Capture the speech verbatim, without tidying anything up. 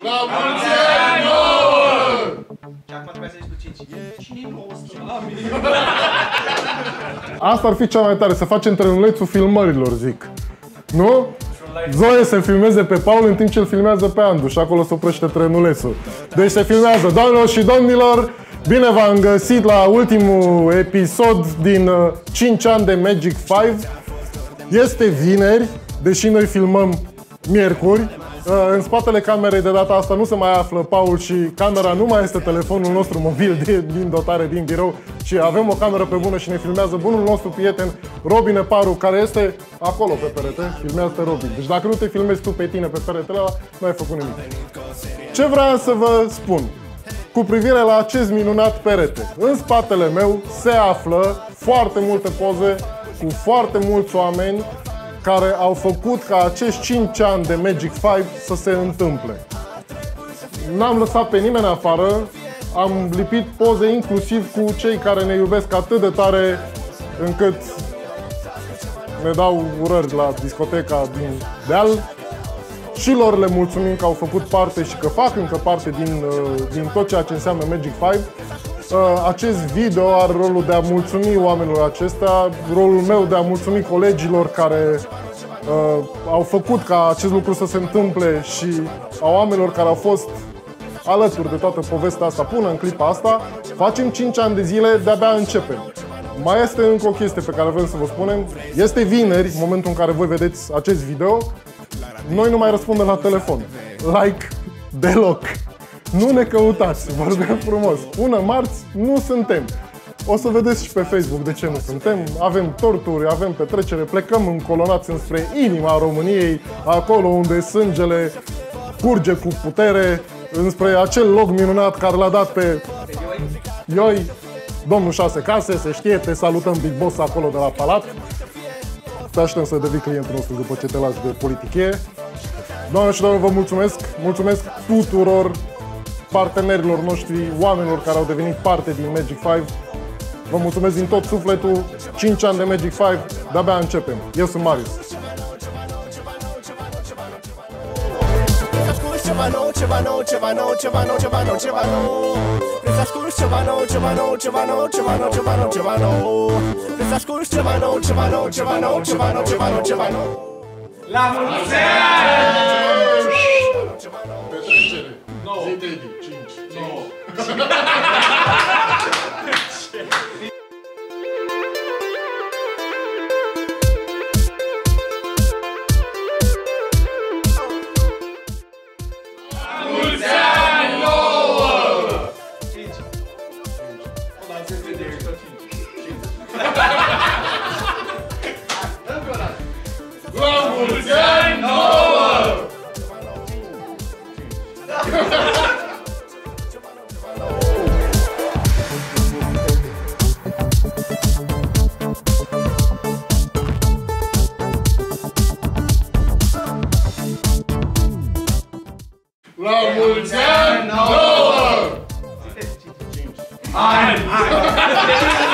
La mulți ani nouă! Și acum trebuie să zici tu cinci. Cine-i nouă? Asta ar fi cea mai tare, să facem trenulețul filmărilor, zic. Nu? Zoe se filmeze pe Paul în timp ce îl filmează pe Andu și acolo se oprește trenulețul. Deci se filmează, doamnelor și domnilor, bine v-am găsit la ultimul episod din cinci ani de Magic cinci. Este vineri, deși noi filmăm miercuri. În spatele camerei de data asta nu se mai află Paul și camera nu mai este telefonul nostru mobil din dotare din birou, ci avem o cameră pe bună și ne filmează bunul nostru prieten Robin Neparu, care este acolo pe perete, filmează Robin. Deci dacă nu te filmezi tu pe tine pe peretele ăla, nu ai făcut nimic. Ce vreau să vă spun cu privire la acest minunat perete? În spatele meu se află foarte multe poze cu foarte mulți oameni care au făcut ca acești cinci ani de Magic cinci să se întâmple. N-am lăsat pe nimeni afară, am lipit poze inclusiv cu cei care ne iubesc atât de tare încât ne dau urări la discoteca din deal. Și lor le mulțumim că au făcut parte și că fac încă parte din, din tot ceea ce înseamnă Magic cinci. Acest video are rolul de a mulțumi oamenilor acestea, rolul meu de a mulțumi colegilor care uh, au făcut ca acest lucru să se întâmple și a oamenilor care au fost alături de toată povestea asta până în clipa asta. Facem cinci ani de zile, de-abia începem. Mai este încă o chestie pe care vrem să vă spunem. Este vineri, momentul în care voi vedeți acest video. Noi nu mai răspundem la telefon. Like deloc. Nu ne căutați, vă rugăm frumos. Până marți nu suntem. O să vedeți și pe Facebook de ce nu suntem. Avem torturi, avem petrecere, plecăm încolonați înspre inima României, acolo unde sângele curge cu putere, înspre acel loc minunat care l-a dat pe Ioi, domnul Șase Case, se știe, te salutăm Big Boss acolo de la Palat. Te așteptăm să devii clientul nostru după ce te lași de politichie. Doamne și domnilor, vă mulțumesc, mulțumesc tuturor partenerilor noștri, oamenilor care au devenit parte din Magic cinci. Vă mulțumesc din tot sufletul. cinci ani de Magic cinci, de-abia începem. Eu sunt Marius. Ceva nou, ceva nou, ceva nou, ceva nou, ceva nou, ceva nou. Vrei să asculti ceva nou, ceva nou, ceva nou, ceva nou, ceva nou, ceva nou. Vrei să asculti ceva nou, ceva nou, ceva nou, ceva nou, ceva nou, ceva nou. La mulți ani! Petrecere. Zi Teddy. cinci. nouă. La mulți ani nouă! Ani!